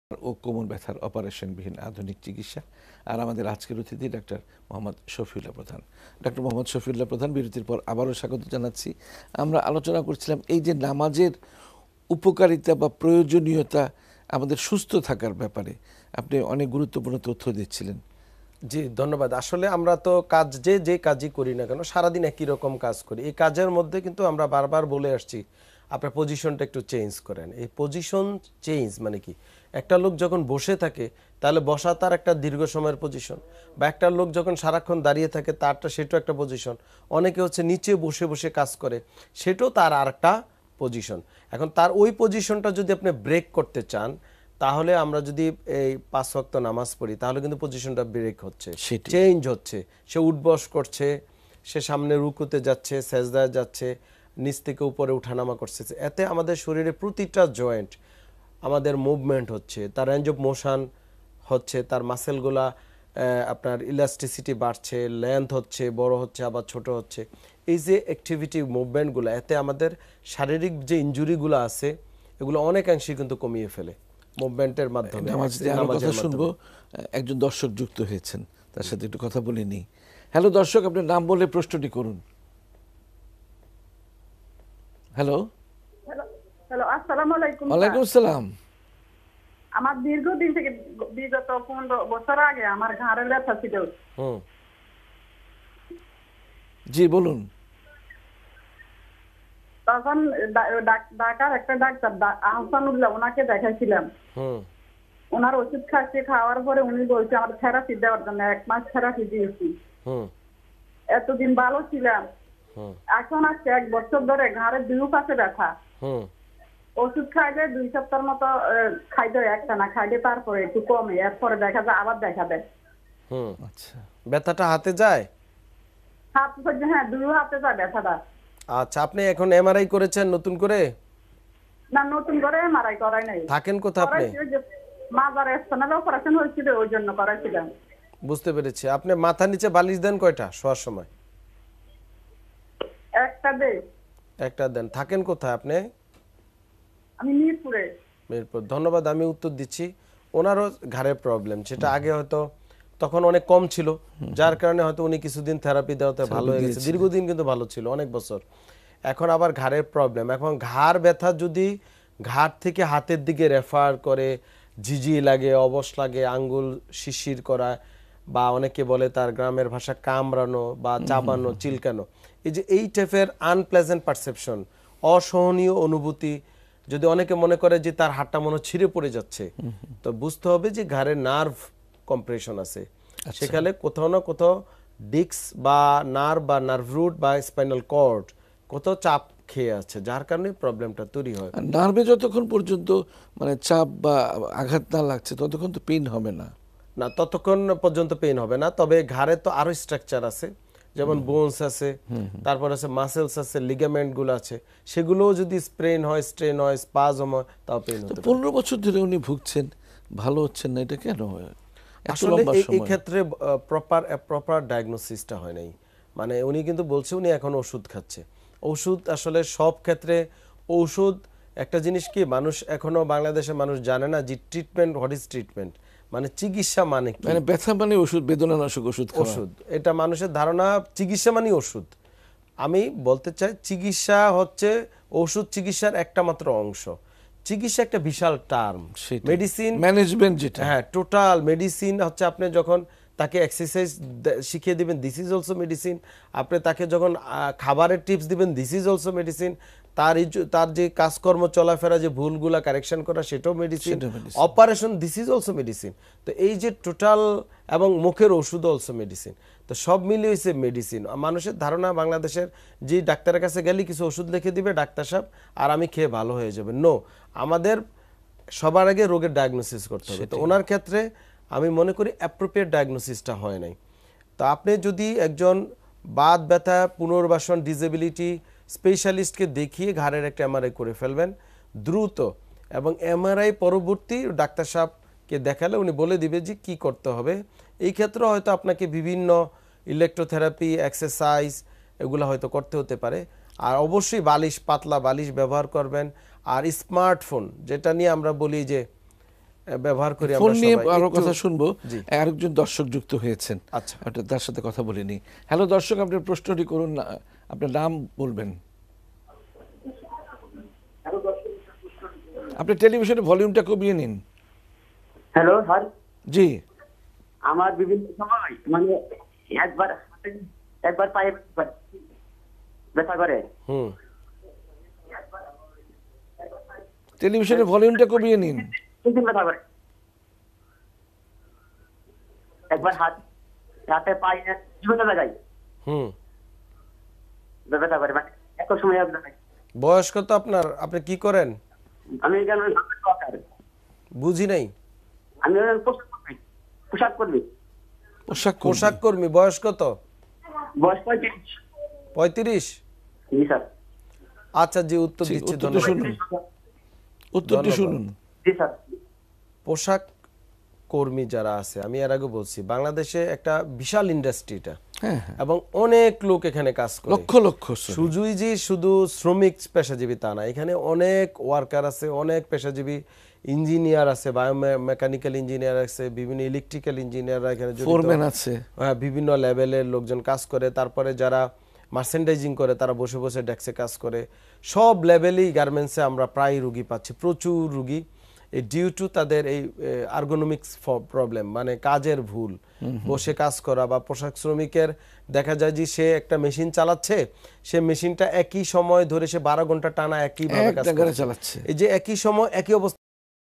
ও কোমর ব্যথার অপারেশনবিহীন আধুনিক চিকিৎসা। আর আমাদের আজকের অতিথি ডাক্তার মোহাম্মদ শফিউল্লাহ প্রধান। ডাক্তার মোহাম্মদ শফিউল্লাহ প্রধান, বিরতির পর আবারও স্বাগত জানাচ্ছি। আমরা আলোচনা করছিলাম এই যে নামাজের উপকারিতা বা প্রয়োজনীয়তা আমাদের সুস্থ থাকার ব্যাপারে আপনি অনেক গুরুত্বপূর্ণ তথ্য দিচ্ছিলেন। জি ধন্যবাদ। আসলে আমরা তো কাজ যে কাজই করি না কেন সারাদিন একই রকম কাজ করি। এই কাজের মধ্যে কিন্তু আমরা বারবার বলে আসছি আপনার পজিশনটা একটু চেঞ্জ করেন। এই পজিশন চেঞ্জ মানে কি, একটা লোক যখন বসে থাকে তাহলে বসা তার একটা দীর্ঘ সময়ের পজিশন, বা একটা লোক যখন সারাক্ষণ দাঁড়িয়ে থাকে তারটা সেটাও একটা পজিশন। অনেকে হচ্ছে নিচে বসে বসে কাজ করে, সেটাও তার আর একটা পজিশন। এখন তার ওই পজিশনটা যদি আপনি ব্রেক করতে চান, তাহলে আমরা যদি এই 5 ওয়াক্ত নামাজ পড়ি তাহলে কিন্তু পজিশনটা ব্রেক হচ্ছে, চেঞ্জ হচ্ছে। সে উঠবস করছে, সে সামনে রুকুতে যাচ্ছে, সেজদায় যাচ্ছে, নিচ থেকে উপরে উঠানামা করছে। এতে আমাদের শরীরে প্রতিটা জয়েন্ট আমাদের মুভমেন্ট হচ্ছে, তার রেঞ্জ অফ মোশন হচ্ছে, তার মাসেলগুলা আপনার ইলাস্টিসিটি বাড়ছে, লেন্থ হচ্ছে, বড় হচ্ছে আবার ছোট হচ্ছে। এই যে অ্যাক্টিভিটি মুভমেন্টগুলো, এতে আমাদের শারীরিক যে ইনজুরিগুলো আছে এগুলো অনেকাংশে কিন্তু কমিয়ে ফেলে মুভমেন্টের মাধ্যমে। কথা শুনবো, একজন দর্শক যুক্ত হয়েছেন, তার সাথে একটু কথা বলে নিই। হ্যালো দর্শক, আপনার নাম বলে প্রশ্নটি করুন। হ্যালো। হ্যালো, আসসালামু আলাইকুম। ওয়ালাইকুম আসসালাম। আমার দীর্ঘদিন থেকে বিগত 15 বছর আগে আমার ঘাড়ে ব্যথা ছিল। জি বলুন। তখন ঢাকার একটা ডাক্তার আহসানুল্লাহ, ওনাকে দেখাইছিলাম। ওনার ওষুধ খাচ্ছি, খাওয়ার পরে উনি বলছে আমার থেরাপি দেওয়ার জন্য। 1 মাস থেরাপি দিয়েছি। এতদিন ভালো ছিলাম, এখন আসছে 1 বছর ধরে ঘাড়ের 2 পাশে ব্যথা। ওষুধ খাইলে 2 সপ্তাহের মতো খাইতে, একটা না খাইলে তারপরে একটু কমে, এরপরে দেখা যায় আবার দেখা দেয়। আচ্ছা, ব্যথাটা হাতে যায়? হাত, হ্যাঁ 2 হাতে যায় ব্যথাটা। আচ্ছা, আপনি এখন এমআরআই করেছেন নতুন করে? না, নতুন করে এমআরআই করাই নাই। থাকেন কোথায় আপনি? মাজার স্থানের অপারেশন হয়েছিল, ওই জন্য করাইছিলাম। বুঝতে পেরেছি। আপনি মাথার নিচে বালিশ দেন কয়টা শোয়ার সময়? একটা দেই। একটা দেন। থাকেন কোথায় আপনি? আমি মিরপুরে। মিরপুর। ধন্যবাদ, আমি উত্তর দিচ্ছি। ওনারও ঘাড়ের প্রবলেম, সেটা আগে হয়তো তখন অনেক কম ছিল, যার কারণে হয়তো উনি কিছুদিন থেরাপি দেওয়াতে ভালো হয়ে গেছে, দীর্ঘদিন কিন্তু ভালো ছিল, অনেক বছর। এখন আবার ঘাড়ের প্রবলেম। এখন ঘাড় ব্যথা যদি ঘাড় থেকে হাতের দিকে রেফার করে, ঝিঝি লাগে, অবশ লাগে, আঙ্গুল শিশির করা, বা অনেকে বলে তার গ্রামের ভাষা কামড়ানো বা চাবানো, চিলকানো, এই টাইপের আনপ্লেজেন্ট পারসেপশন, অসহনীয় অনুভূতি যদি অনেকে মনে করে যে তার হাতটা মনে ছিঁড়ে পড়ে যাচ্ছে, তো বুঝতে হবে যে ঘাড়ে নার্ভ কম্প্রেশন আছে। সেখানে কোথাও না কোথাও ডিস্ক বা নার্ভ বা নার্ভ রুট বা স্পাইনাল কর্ড কোথাও চাপ খেয়ে আছে, যার কারণে প্রবলেমটা তৈরি হয়। নার্ভে যতক্ষণ পর্যন্ত মানে চাপ বা আঘাত না লাগছে ততক্ষণ তো পেইন হবে না। না, ততক্ষণ পর্যন্ত পেইন হবে না। তবে ঘাড়ে তো আরো স্ট্রাকচার আছে, যেমন বোনস আছে, তারপর আছে মাসেলস আছে, লিগামেন্ট গুলো আছে, সেগুলোও যদি স্ট্রেন হয়, স্পাজম হয়, তাও পেইন হতে পারে। 15 বছর ধরে উনি ভুগছেন, ভালো হচ্ছেন না, এটা কেন হয়? আসলে এই ক্ষেত্রে প্রপার ডায়াগনোসিসটা হয় নাই। মানে উনি কিন্তু বলছে উনি এখন ওষুধ খাচ্ছে। ওষুধ আসলে সব ক্ষেত্রে ওষুধ একটা জিনিস কি, মানুষ এখনো বাংলাদেশের মানুষ জানে না যে ট্রিটমেন্ট, হোয়াট ইজ ট্রিটমেন্ট, মানে চিকিৎসা মানে কি। মানে ব্যথা মানে ওষুধ, বেদনানাশক ওষুধ, এটা মানুষের ধারণা চিকিৎসা মানে ওষুধ। আমি বলতে চাই চিকিৎসা হচ্ছে ওষুধ চিকিৎসার একটা মাত্র অংশ। চিকিৎসা একটা বিশাল টার্ম, মেডিসিন ম্যানেজমেন্ট যেটা, হ্যাঁ টোটাল মেডিসিন হচ্ছে আপনি যখন তাকে এক্সারসাইজ শিখিয়ে দিবেন, দিস ইজ অলসো মেডিসিন। আপনি তাকে যখন খাবারের টিপস দিবেন, দিস ইজ অলসো মেডিসিন। তার যে কাজকর্ম চলাফেরা, যে ভুলগুলা কারেকশন করা, সেটাও medicine. Operation, this is also medicine. তো এই যে টোটাল, এবং মুখের ওষুধ অলসো মেডিসিন, তো সব মিলিয়ে হয়েছে মেডিসিন। মানুষের ধারণা বাংলাদেশের যে ডাক্তারের কাছে গেলে কিছু ওষুধ লিখে দিবে ডাক্তার সাহেব, আর আমি খেয়ে ভালো হয়ে যাবে। নো, আমাদের সবার আগে রোগের ডায়াগনোসিস করতে হবে। তো ওনার ক্ষেত্রে আমি মনে করি অ্যাপ্রোপ্রিয়েট ডায়াগনোসিসটা হয় নাই। তো আপনি যদি একজন বাত ব্যথা পুনর্বাসন ডিসেবিলিটি স্পেশালিস্টকে দেখিয়ে ঘাড়ের একটা এমআরআই করে ফেলবেন দ্রুত, এবং এমআরআই পরবর্তী ডাক্তার সাহেবকে দেখালে উনি বলে দিবে যে কি করতে হবে। এই ক্ষেত্রে হয়তো আপনাকে বিভিন্ন ইলেকট্রোথেরাপি, এক্সারসাইজ এগুলো হয়তো করতে হতে পারে। আর অবশ্যই বালিশ, পাতলা বালিশ ব্যবহার করবেন। আর স্মার্টফোন, যেটা নিয়ে আমরা বলি যে ব্যবহার করি ফোন আমরা নিয়ে সবাই। আরো একটু- কথা শুনবো, জি। আরেকজন দর্শক যুক্ত হয়েছেন, আচ্ছা। তার সাথে কথা বলিনি। হ্যালো দর্শক, আপনার প্রশ্নটি করুন, আপনার নাম বলবেন। আপনি টেলিভিশনের ভলিউমটা কমিয়ে নিন। হ্যালো স্যার, জি। আমার বিভিন্ন সময় মানে একবার পায়ে ব্যথা করে। টেলিভিশনের ভলিউমটা কমিয়ে নিন। ব্যথা করে, একবার হাতে পায়ে বিভিন্ন জায়গায় ব্যথা করে, মানে এত সময় বয়স কত আপনার? আপনি কি করেন? আমি এখানে বুঝি নাই। আমি পোশাক কর্মী। পোশাক কর্মী। বয়স কত? বয়স 35। 35? জি স্যার। আচ্ছা জি, উত্তর দিচ্ছি। উত্তরটি শুনুন। জি স্যার। পোশাক কর্মী যারা আছে, আমি এর আগে বলছি, বাংলাদেশে একটা বিশাল ইন্ডাস্ট্রি এটা, এবং অনেক লোক এখানে কাজ করে, লক্ষ লক্ষ। শুধু শ্রমিক পেশাজীবী তা না, এখানে অনেক ওয়ার্কার আছে, অনেক পেশাজীবী ইঞ্জিনিয়ার আছে, বায়োমেকানিক্যাল ইঞ্জিনিয়ার আছে, বিভিন্ন ইলেকট্রিক্যাল ইঞ্জিনিয়াররা এখানে ফোরম্যান আছে, বিভিন্ন লেভেলের লোকজন কাজ করে। তারপরে যারা মার্চেন্ডাইজিং করে তারা বসে বসে ডেস্কে কাজ করে। সব লেভেলেই গার্মেন্টসে আমরা প্রায় রুগী পাচ্ছি, প্রচুর রুগী। এই ডিউ টু তাদের এই আর্গোনমিক্স প্রবলেম, মানে কাজের ভুল, বসে কাজ করা। বা পোশাক শ্রমিকের দেখা যায় যে সে একটা মেশিন চালাচ্ছে, সে মেশিনটা একই সময় ধরে সে 12 ঘন্টা টানা একইভাবে কাজ চালাচ্ছে। এই যে একই সময় একই অবস্থা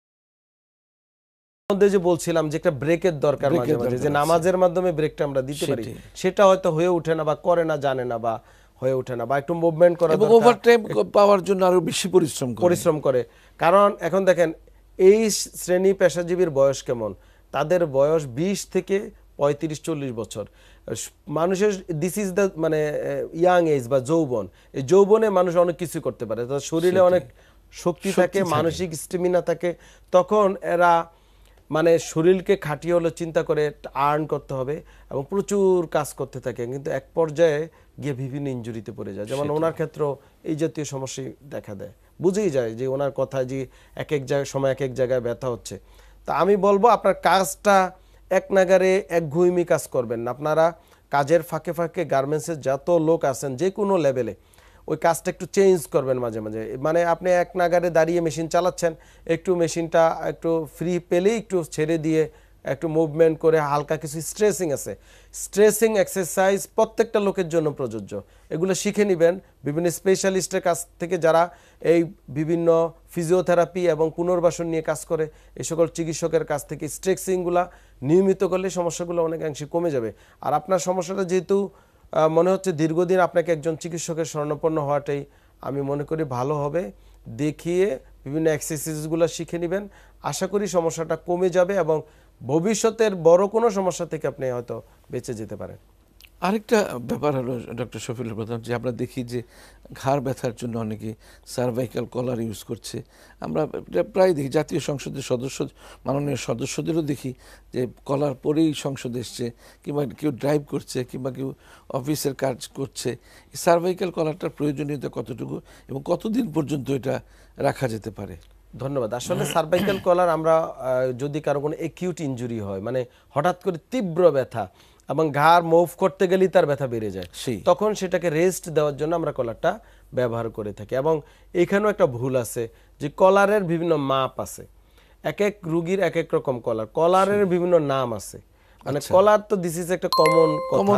মধ্যে যে বলছিলাম যে একটা ব্রেকের দরকার মাঝে মাঝে, যে নামাজের মাধ্যমে ব্রেকটা আমরা দিতে পারি, সেটা হয়তো হয়ে ওঠে না, বা করে না, জানে না, বা হয়ে ওঠে না, বা একটু মুভমেন্ট করা দরকার, ওভারটাইম পাওয়ার জন্য আরো বেশি পরিশ্রম করে। কারণ এখন দেখেন এই শ্রেণী পেশাজীবীর বয়স কেমন, তাদের বয়স 20 থেকে 35-40 বছর। মানুষের দিস ইজ দ্য মানে ইয়াং এজ বা যৌবন। এই যৌবনে মানুষ অনেক কিছু করতে পারে, তার শরীরে অনেক শক্তি থাকে, মানসিক স্টেমিনা থাকে। তখন এরা মানে শরীরকে খাটিয়ে হলো চিন্তা করে আর্ন করতে হবে এবং প্রচুর কাজ করতে থাকে, কিন্তু এক পর্যায়ে গিয়ে বিভিন্ন ইনজুরিতে পড়ে যায়। যেমন ওনার ক্ষেত্রেও এই জাতীয় সমস্যা দেখা দেয়, বুঝেই যায় যে ওনার কথা যে এক এক সময় এক এক জায়গায় ব্যথা হচ্ছে। তা আমি বলবো আপনার কাজটা এক নাগারে একঘুইমি কাজ করবেন না। আপনারা কাজের ফাঁকে ফাঁকে গার্মেন্টসের যত লোক আছেন যে কোনো লেভেলে ওই কাজটা একটু চেঞ্জ করবেন মাঝে মাঝে। মানে আপনি এক নাগারে দাঁড়িয়ে মেশিন চালাচ্ছেন, একটু মেশিনটা একটু ফ্রি পেলেই একটু ছেড়ে দিয়ে একটু মুভমেন্ট করে হালকা কিছু স্ট্রেচিং আছে, স্ট্রেচিং এক্সারসাইজ প্রত্যেকটা লোকের জন্য প্রযোজ্য। এগুলো শিখে নেবেন বিভিন্ন স্পেশালিস্টের কাছ থেকে, যারা এই বিভিন্ন ফিজিওথেরাপি এবং পুনর্বাসন নিয়ে কাজ করে, এই সকল চিকিৎসকের কাছ থেকে স্ট্রেচিংগুলো নিয়মিত করলে সমস্যাগুলো অনেকাংশে কমে যাবে। আর আপনার সমস্যাটা যেহেতু মনে হচ্ছে দীর্ঘদিন, আপনাকে একজন চিকিৎসকের শরণাপন্ন হওয়াটাই আমি মনে করি ভালো হবে। দেখিয়ে বিভিন্ন এক্সারসাইজগুলো শিখে নেবেন, আশা করি সমস্যাটা কমে যাবে এবং ভবিষ্যতের বড় কোনো সমস্যা থেকে আপনি হয়তো বেঁচে যেতে পারেন। আরেকটা ব্যাপার হলো ডক্টর শফিউল্লাহ প্রধান, যে আমরা দেখি যে ঘাড় ব্যথার জন্য অনেকে সার্ভাইকাল কলার ইউজ করছে। আমরা প্রায় দেখি জাতীয় সংসদের মাননীয় সদস্যদেরও দেখি যে কলার পরেই সংসদে এসছে, কিংবা কেউ ড্রাইভ করছে, কিংবা কেউ অফিসের কাজ করছে। এই সার্ভাইকাল কলারটার প্রয়োজনীয়তা কতটুকু এবং কতদিন পর্যন্ত এটা রাখা যেতে পারে? ধন্যবাদ। আসলে সার্ভাইকাল কলার আমরা যদি কারো কোনো একিউট ইনজুরি হয়, মানে হঠাৎ করে তীব্র ব্যথা এবং ঘাড় মুভ করতে গেলেই তার ব্যথা বেড়ে যায়, তখন সেটাকে রেস্ট দেওয়ার জন্য আমরা কলারটা ব্যবহার করে থাকি। এবং এখানেও একটা ভুল আছে যে কলারের বিভিন্ন মাপ আছে, এক এক রুগীর এক এক রকম কলারের বিভিন্ন নাম আছে। মানে কলার তো দিস ইজ একটা কমন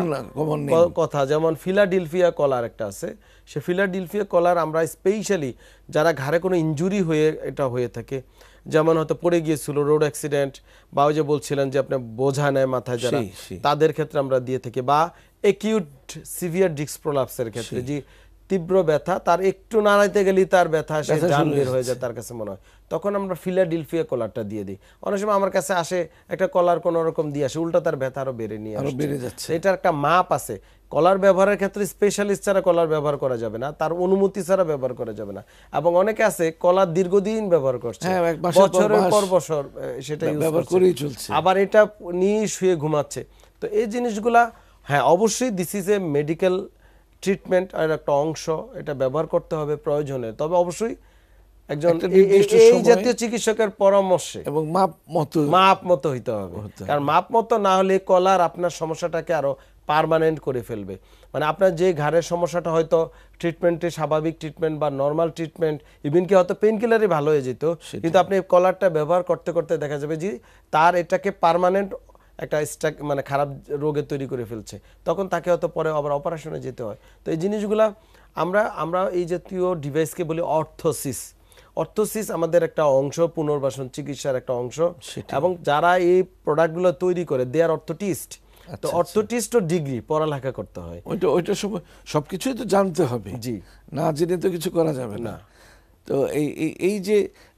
কথা। যেমন ফিলাডেলফিয়া কলার একটা আছে, সে ফিলাডেলফিয়া কলার আমরা স্পেশালি যারা ঘাড়ে কোনো ইনজুরি হয়ে এটা হয়ে থাকে, যেমন হয়তো পড়ে গিয়েছিল, রোড অ্যাক্সিডেন্ট, বা ওই যে বলছিলেন যে আপনি বোঝা নেয় মাথায়, যারা তাদের ক্ষেত্রে আমরা দিয়ে থাকি, বা একিউট সিভিয়ার ডিস্ক প্রলাপসের ক্ষেত্রে যে তীব্র ব্যথা, তার একটু নাড়াইতে গেলেই তার ব্যথা সে জান বের হয়ে যায় তার কাছে মনে হয়, তখন আমরা ফিলাডেলফিয়া কলারটা দিয়ে দিই। অনেক সময় আমার কাছে আসে একটা কলার কোনো রকম দিয়ে আসে, উল্টা তার ব্যথা আরো বেড়ে নিয়ে আসে। এটার একটা মাপ আছে। কলার ব্যবহারের ক্ষেত্রে স্পেশালিস্ট ছাড়া কলার ব্যবহার করা যাবে না, তার অনুমতি ছাড়া ব্যবহার করা যাবে না। এবং অনেকে আছে কলার দীর্ঘদিন ব্যবহার করছে, বছরের পর বছর সেটা ব্যবহার করেই চলছে, আবার এটা নিয়ে শুয়ে ঘুমাচ্ছে। তো এই জিনিসগুলা হ্যাঁ অবশ্যই this is a medical treatment আর একটা অংশ, এটা ব্যবহার করতে হবে প্রয়োজনে। তবে অবশ্যই একজন এই জাতীয় চিকিৎসকের পরামর্শে এবং মাপ মতো হইতে হবে, কারণ মাপ মতো না হলে কলার আপনার সমস্যাটাকে আরো পার্মানেন্ট করে ফেলবে। মানে আপনার যে ঘাড়ের সমস্যাটা হয়তো ট্রিটমেন্টে স্বাভাবিক ট্রিটমেন্ট বা নর্মাল ট্রিটমেন্ট ইভেন কি হয়তো পেন কিলারই ভালো হয়ে যেত, কিন্তু আপনি কলারটা ব্যবহার করতে করতে দেখা যাবে যে তার এটাকে পার্মানেন্ট একটা মানে খারাপ রোগে তৈরি করে ফেলছে, তখন তাকে হয়তো পরে আবার অপারেশনে যেতে হয়। তো এই জিনিসগুলা আমরা এই জাতীয় ডিভাইসকে বলি অর্থোসিস। অর্থোসিস আমাদের একটা অংশ, পুনর্বাসন চিকিৎসার একটা অংশ, এবং যারা এই প্রোডাক্টগুলো তৈরি করে দে আর অর্থোটিস্ট। তো অর্থোটিস্ট ডিগ্রি পড়ালেখা করতে হয়, ওইটা সবকিছুই তো জানতে হবে, জি, না জেনে তো কিছু করা যাবে না। তো এই যে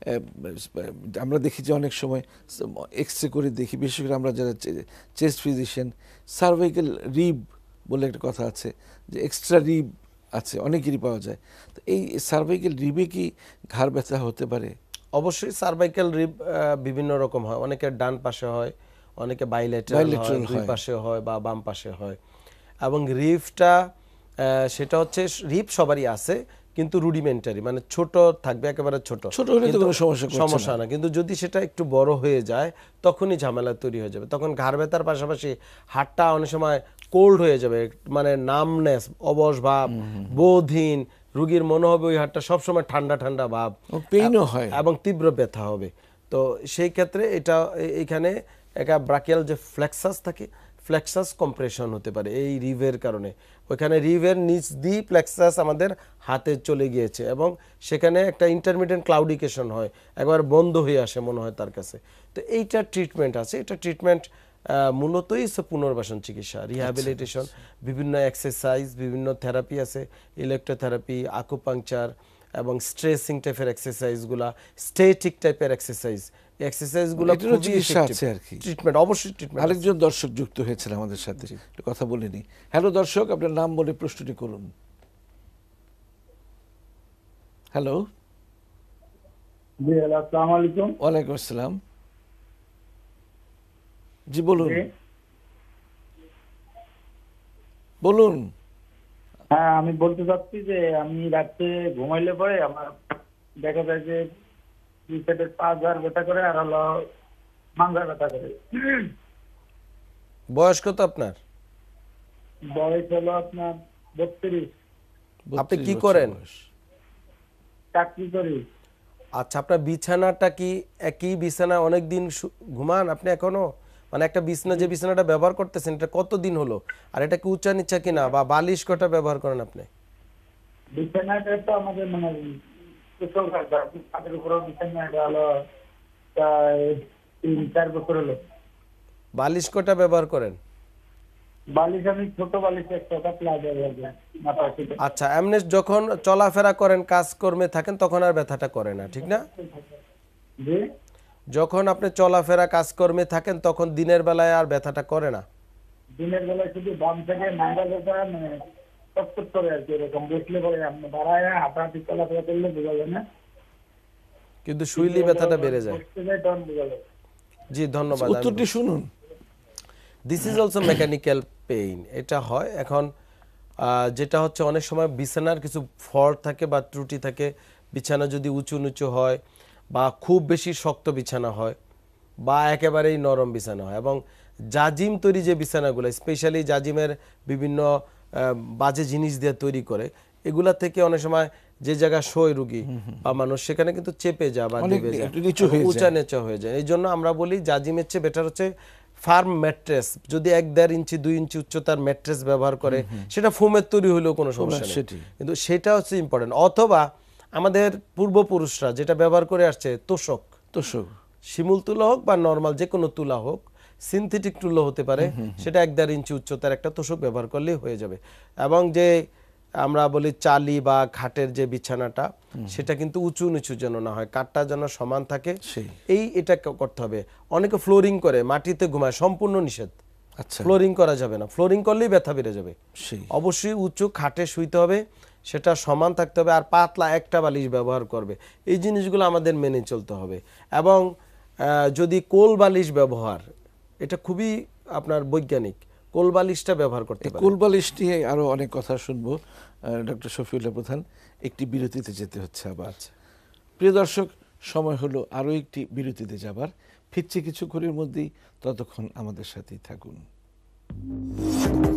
আমরা দেখি যে অনেক সময় এক্সরে করে দেখি, বিশেষ করে আমরা যারা চেস্ট ফিজিশিয়ান, সার্ভাইকাল রিব বলে একটা কথা আছে, যে এক্সট্রা রিব আছে অনেকেরই পাওয়া যায়। তো এই সার্ভাইকাল রিবে কি ঘাড় ব্যথা হতে পারে? অবশ্যই সার্ভাইকাল রিব বিভিন্ন রকম হয়, অনেকের ডান পাশে হয়, অনেকে বাইলেটারাল হয়, দুই পাশে হয় বা বাম পাশে হয়। এবং রিবটা সেটা হচ্ছে রিব সবারই আছে, কিন্তু রুডিমেন্টারি, মানে ছোট থাকবে, একেবারে ছোট হলে তো কোনো সমস্যা না। কিন্তু যদি সেটা একটু বড় হয়ে যায় তখনই ঝামেলা তৈরি হয়ে যাবে। তখন ঘাড় ব্যথার পাশাপাশি হাড়টা অনেক সময় কোল্ড হয়ে যাবে, মানে নামনেস, অবশ ভাব, বোধহীন, রোগীর মনে হবে ওই হাড়টা সবসময় ঠান্ডা ঠান্ডা ভাব, পেইনও হয় এবং তীব্র ব্যথা হবে। তো সেই ক্ষেত্রে এটা এখানে একটা ব্রাকিয়াল যে ফ্লেক্সাস থাকে, ফ্লেক্সাস কম্প্রেশন হতে পারে এই রিভের কারণে। ওইখানে রিভের নিচ দিয়ে ফ্লেক্সাস আমাদের হাতে চলে গিয়েছে এবং সেখানে একটা ইন্টারমিডিয়েন্ট ক্লাউডিকেশন হয়, একবার বন্ধ হয়ে আসে মনে হয় তার কাছে। তো এইটা ট্রিটমেন্ট আছে, এটা ট্রিটমেন্ট মূলতই পুনর্বাসন চিকিৎসা, রিহ্যাবিলিটেশন, বিভিন্ন এক্সারসাইজ, বিভিন্ন থেরাপি আছে, ইলেকট্রোথেরাপি, আকুপাংচার এবং স্ট্রেসিং টাইপের এক্সারসাইজগুলা, স্ট্যাটিক টাইপের এক্সারসাইজ, এক্সারসাইজগুলো ট্রিটমেন্ট, অবশ্যই ট্রিটমেন্ট। আরেকজন দর্শক যুক্ত হয়েছিল আমাদের সাথে, কথা বলিনি। হ্যালো দর্শক, আপনার নাম বলে প্রশ্নটি করুন। হ্যালো। জি, আসসালামু আলাইকুম। ওয়ালাইকুম আসসালাম। জি বলুন। বলুন। হ্যাঁ, আমি বলতে চাচ্ছি যে আমি রাতে ঘুমাইলে পরে আমার দেখা যায় যে পেটের পা ঘাড় ব্যথা করে আর হলো মাথা ব্যথা করে। বয়স কত আপনার? বয়স হলো আপনার 32। আপনি কি করেন? চাকরি করি। আচ্ছা, আপনার বিছানাটা কি একই বিছানা অনেকদিন ঘুমান আপনি এখনো? মানে একটা বিছানা, যে বিছানাটা ব্যবহার করতেছেন এটা কতদিন হলো, আর এটা কি উঁচা নিচা কিনা, বা বালিশ কটা ব্যবহার করেন আপনি? বিছানাটা তো আমাদের মানে বালিশ কটা ব্যবহার করেন? বালিশ আমি ছোট বালিশ একটা ব্যবহার। আচ্ছা, এমনি যখন চলাফেরা করেন, কাজকর্মে থাকেন, তখন আর ব্যথাটা করে না, ঠিক না? জি, যখন আপনি চলাফেরা কাজকর্মে থাকেন তখন দিনের বেলায় আর ব্যথাটা করে না? দিনের বেলায় শুধু বাম থেকে নাঙ্গা ব্যথা, মানে কষ্ট করে আর কি, এরকম বসলে পরে আপনি দাঁড়ায় হাঁটাহাঁটি চলাফেরা করলে বোঝা যায় না, কিন্তু শুইলে ব্যথাটা বেড়ে যায়। জি, ধন্যবাদ। উত্তরটি শুনুন। This is also mechanical pain, এটা হয়। এখন যেটা হচ্ছে অনেক সময় বিছানার কিছু ফল্ট থাকে বা ত্রুটি থাকে, বিছানা যদি উঁচু নিচু হয় বা খুব বেশি শক্ত বিছানা হয় বা একেবারেই নরম বিছানা হয়, এবং জাজিম তৈরি যে বিছানাগুলো, স্পেশালি জাজিমের বিভিন্ন বাজে জিনিস দিয়ে তৈরি করে, এগুলা থেকে অনেক সময় যে জায়গা শোয় রুগী বা মানুষ, সেখানে কিন্তু চেপে যায় বা দেবে যায়, উঁচা নেচা হয়ে যায়। এই জন্য আমরা বলি জাজিমের চেয়ে বেটার হচ্ছে ফার্ম ম্যাট্রেস। যদি 1-1.5 ইঞ্চি 2 ইঞ্চি উচ্চতার ম্যাট্রেস ব্যবহার করে, সেটা ফোমের তৈরি হলেও কোনো সমস্যা নেই, কিন্তু সেটা হচ্ছে ইম্পর্টেন্ট। অথবা আমাদের পূর্বপুরুষরা যেটা ব্যবহার করে আসছে, তোষক, শিমুল তুলা হোক বা নর্মাল যে কোনো তুলা হোক, সিনথেটিক তুলো হতে পারে, সেটা 1-1.5 ইঞ্চি উচ্চতার একটা তোষক ব্যবহার করলেই হয়ে যাবে। এবং যে আমরা বলি চালি বা খাটের যে বিছানাটা, সেটা কিন্তু উঁচু নিচু যেন না হয়, কাঠটা যেন সমান থাকে, এটা করতে হবে। অনেকে ফ্লোরিং করে, মাটিতে ঘুমায়, সম্পূর্ণ নিষেধ। ফ্লোরিং করা যাবে না, ফ্লোরিং করলেই ব্যথা বেড়ে যাবে। অবশ্যই উঁচু খাটে শুইতে হবে, সেটা সমান থাকতে হবে, আর পাতলা একটা বালিশ ব্যবহার করবে। এই জিনিসগুলো আমাদের মেনে চলতে হবে। এবং যদি কোল বালিশ ব্যবহার, এটা খুবই আপনার বৈজ্ঞানিক, কোল বালিশটা ব্যবহার করতে পারে। কোল বালিশ নিয়ে আরো অনেক কথা শুনবো ডক্টর শফিউল্লাহ প্রধান, একটি বিরতিতে যেতে হচ্ছে আবার। প্রিয় দর্শক, সময় হলো আরও একটি বিরতিতে যাবার। ফিরছি কিছুক্ষণের মধ্যেই, ততক্ষণ আমাদের সাথেই থাকুন।